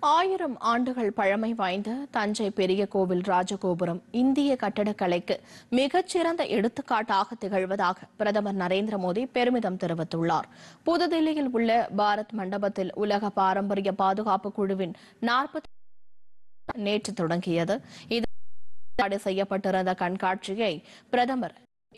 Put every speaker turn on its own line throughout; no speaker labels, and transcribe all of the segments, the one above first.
1000 ஆண்டுகள் பழமை வாய்ந்த தஞ்சை பெரிய கோவில் ராஜகோபுரம் இந்திய கட்டடக்கலைக்கு மிகச்சிறந்த எடுத்துக்காட்டாக திகழ்வதாக பிரதமர் நரேந்திர மோடி பெருமிதம் தெரிவித்துள்ளார். புதுதில்லியில் உள்ள பாரத் மண்டபத்தில் உலக பாரம்பரிய பாதுகாப்பு குழுவின் 40 நேற்று தொடங்கியது. இது செய்யப்பட்டிருந்த கண்காட்சியை பிரதமர்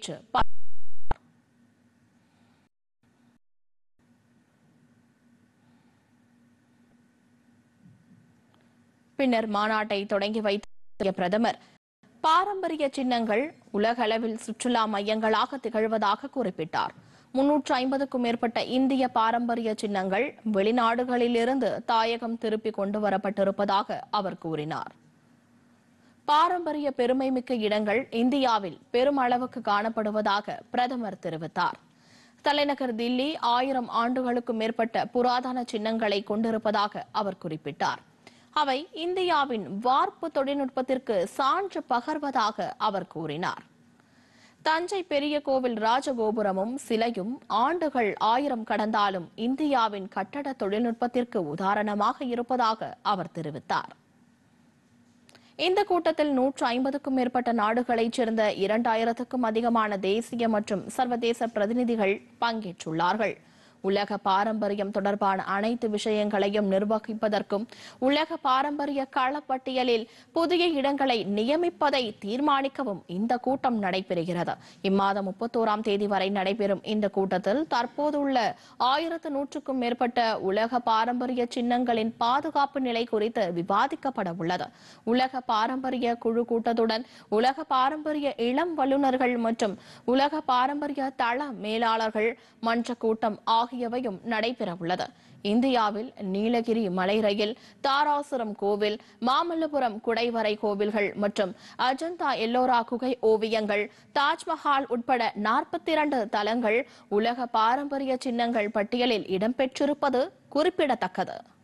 பின்னர் மாநாட்டை தொடங்கி வைத்த பிரதமர் பாரம்பரிய சின்னங்கள் உலகளவில் சுற்றுலா மையங்களாக திகழ்வதாக குறிப்பிட்டார். 350க்கும் மேற்பட்ட இந்திய பாரம்பரிய சின்னங்கள் வெளிநாடுகளிலிருந்து தாயகம் திருப்பிக் கொண்டு வரப்பட்டிருப்பதாக அவர் கூறினார். பாரம்பரிய பெருமைமிக்க இடங்கள் இந்தியாவில் பெருமளவுக்கு காணப்படுவதாக பிரதமர் தெரிவித்தார். தலைநகர் தில்லி 1000 ஆண்டுகளுக்கும் மேற்பட்ட புராதன சின்னங்களை கொண்டிருப்பதாக அவர் குறிப்பிட்டார். அவை இந்தியாவின் வார்ப்பு தொழில்நுட்பத்திற்கு சான்று பகர்வதாக அவர் கூறினார். தஞ்சை பெரிய கோவில் ராஜகோபுரமும் சிலையும் ஆண்டுகள் 1000 கடந்தாலும் இந்தியாவின் கட்டட தொழில்நுட்பத்திற்கு உதாரணமாக இருப்பதாக அவர் தெரிவித்தார். இந்த கூட்டத்தில் 150க்கும் மேற்பட்ட நாடுகளைச் சேர்ந்த 2000க்கும் அதிகமான தேசிய மற்றும் சர்வதேச பிரதிநிதிகள் பங்கேற்றுள்ளார்கள். உலக பாரம்பரியம் தொடர்பான அனைத்து விஷயங்களையும் நிர்வகிப்பதற்கும் உலக பாரம்பரிய களப்பட்டியலில் புதிய இடங்களை நியமிப்பதை தீர்மானிக்கவும் இந்த கூட்டம் நடைபெறுகிறது. இம்மாதம் 31ஆம் தேதி வரை நடைபெறும் இந்த கூட்டத்தில் தற்போதுள்ள 1100க்கும் மேற்பட்ட உலக பாரம்பரிய சின்னங்களின் பாதுகாப்பு நிலை குறித்து விவாதிக்கப்பட உள்ளது. உலக பாரம்பரிய குழு கூட்டத்துடன் உலக பாரம்பரிய இளம் வல்லுநர்கள் மற்றும் உலக பாரம்பரிய தள மேலாளர்கள் மன்ற கூட்டம் ஆகியவையும் நடைபெற உள்ளது. இந்தியாவில் நீலகிரி மலை ரயில், தாராசுரம் கோவில், மாமல்லபுரம் குடைவரை கோவில்கள் மற்றும் அஜந்தா எல்லோரா குகை ஓவியங்கள், தாஜ்மஹால் உட்பட 42 தலங்கள் உலக பாரம்பரிய சின்னங்கள் பட்டியலில் இடம்பெற்றிருப்பது குறிப்பிடத்தக்கது.